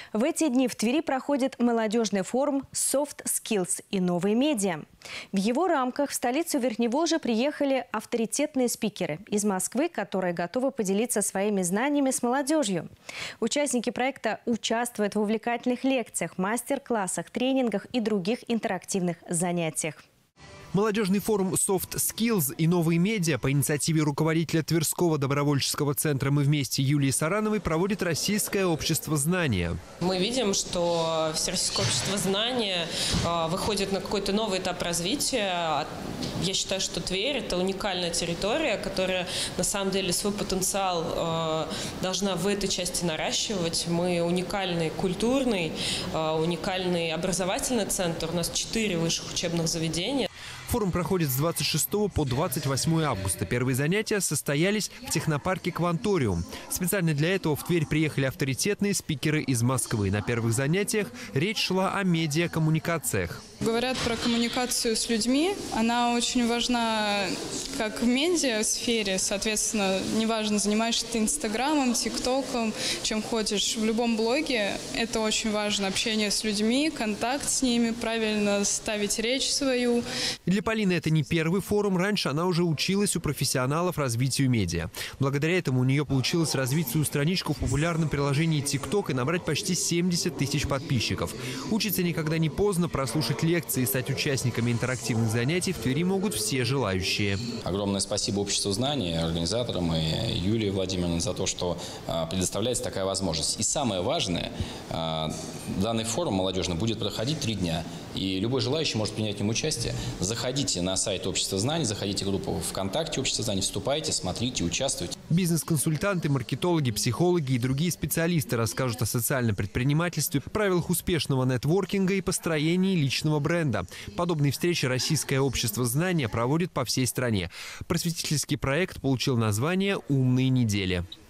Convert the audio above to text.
В эти дни в Твери проходит молодежный форум «Soft Skills» и новые медиа. В его рамках в столицу Верхневолжья приехали авторитетные спикеры из Москвы, которые готовы поделиться своими знаниями с молодежью. Участники проекта участвуют в увлекательных лекциях, мастер-классах, тренингах и других интерактивных занятиях. Молодежный форум Soft Skills и новые медиа по инициативе руководителя Тверского добровольческого центра «Мы вместе» Юлии Сарановой проводит Российское общество знания. Мы видим, что Всероссийское общество знания выходит на какой-то новый этап развития. Я считаю, что Тверь – это уникальная территория, которая на самом деле свой потенциал должна в этой части наращивать. Мы уникальный культурный, уникальный образовательный центр. У нас 4 высших учебных заведения. Форум проходит с 26 по 28 августа. Первые занятия состоялись в технопарке «Кванториум». Специально для этого в Тверь приехали авторитетные спикеры из Москвы. На первых занятиях речь шла о медиакоммуникациях. Говорят про коммуникацию с людьми. Она очень важна как в медиасфере. Соответственно, неважно, занимаешься ты Инстаграмом, ТикТоком, чем ходишь. В любом блоге это очень важно. Общение с людьми, контакт с ними, правильно ставить речь свою. Для Полины это не первый форум. Раньше она уже училась у профессионалов развитию медиа. Благодаря этому у нее получилось развить свою страничку в популярном приложении TikTok и набрать почти 70 тысяч подписчиков. Учиться никогда не поздно, прослушать лекции и стать участниками интерактивных занятий в Твери могут все желающие. Огромное спасибо Обществу знаний, организаторам и Юлии Владимировне за то, что предоставляется такая возможность. И самое важное, данный форум молодежный будет проходить 3 дня. И любой желающий может принять в нем участие. Заходите на сайт Общества знаний, заходите в группу ВКонтакте Общества знаний, вступайте, смотрите, участвуйте. Бизнес-консультанты, маркетологи, психологи и другие специалисты расскажут о социальном предпринимательстве, правилах успешного нетворкинга и построении личного бренда. Подобные встречи Российское общество знания проводит по всей стране. Просветительский проект получил название «Умные недели».